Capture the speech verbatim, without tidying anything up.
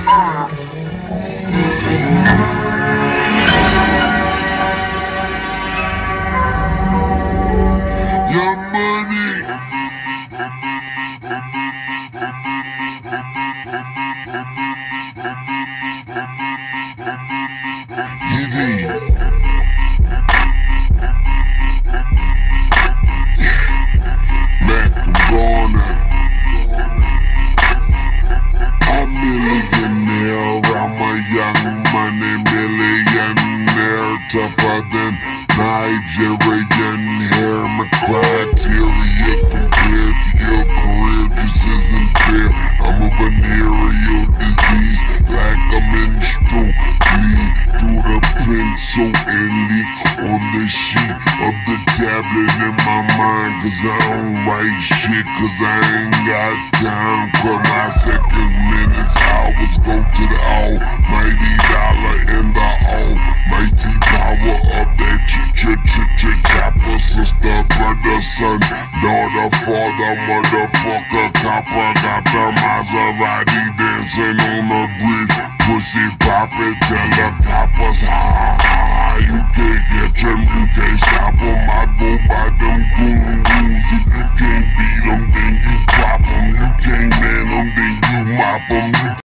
Your money. Tougher than Nigerian hair. My criteria compared to your career just isn't fair. I'm a venereal disease, like a menstrual bleed through the pencil and leak on the sheet of the tablet in my mind. Cause I don't write shit, cause I ain't got time. Cause my seconds, minutes, hours go to the almighty dollar and the almighty power of that ch-ch-ch-ch-chopper. Sister, brother, son, daughter, father, motherfucker, copper. Got the Maserati dancing on the bridge. Pussy poppin', tell the coppers, ha ha ha, you can't get